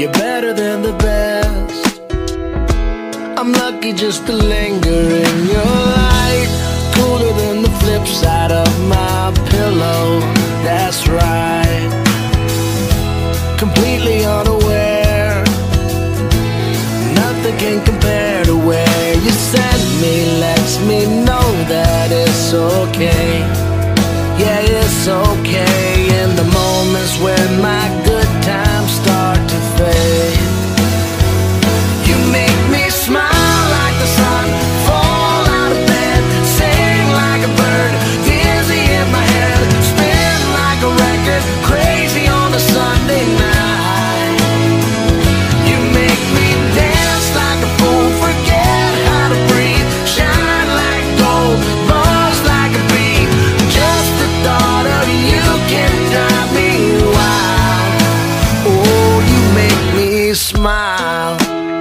you're better than the best. I'm lucky just to linger in your light, cooler than the flip side of my pillow. That's right, completely unaware. Nothing can compare to where you send me. Lets me know that it's okay. Yeah, it's okay. In the moments when my good times start to fade, you make me smile like the sun, fall out of bed, sing like a bird, dizzy in my head, spin like a record, crazy on a Sunday night. You make me dance like a fool, forget how to breathe, shine like gold, buzz like a bee. Just the thought of you can drive me wild. Oh, you make me smile.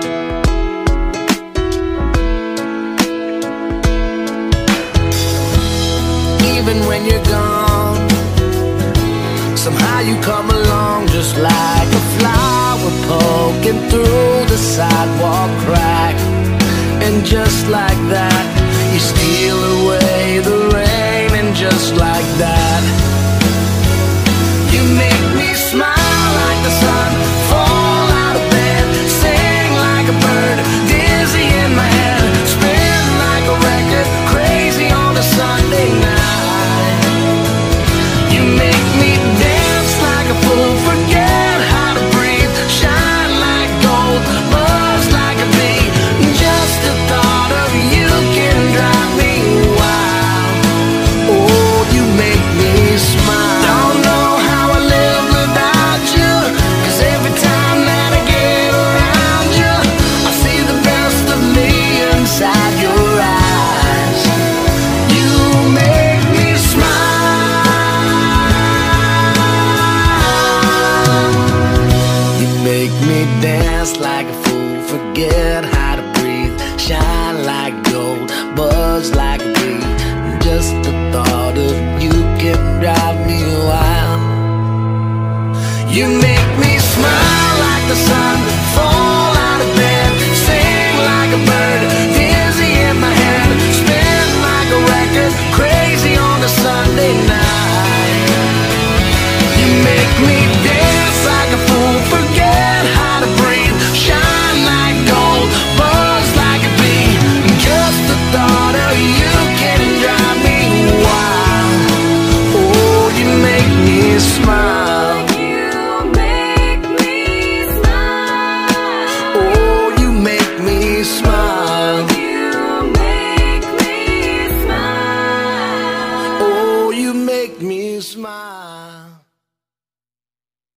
Even when you're gone, somehow you come along just like a flower poking through the sidewalk crack. And just like that, you steal away the rain. And just like that, you make me smile like the sun, fall out of bed, sing like a bird, dizzy in my head, spin like a record, crazy on a Sunday night. You make me dance like a fool, forget how to breathe, shine like gold, buzz like a bee. Just the thought of you can drive me wild. Oh, you make me smile. Don't know how I live without you, 'cause every time that I get around you, I see the best of me inside your eyes. You make me smile. You make me dance like a fool, forget how to breathe, shine like gold, buzz like a bee. Just the thought of you can drive me wild. You make me smile like the sun, fall out of bed, sing like a bird, dizzy in my head, spin like a record, crazy on a Sunday night. You make me dance like a fool, forget how to breathe, shine like gold, buzz like a bee. Just the thought of you can drive me wild. Oh, you make me smile. You make me smile. Oh, you make me smile. You make me smile. Oh, you make me smile.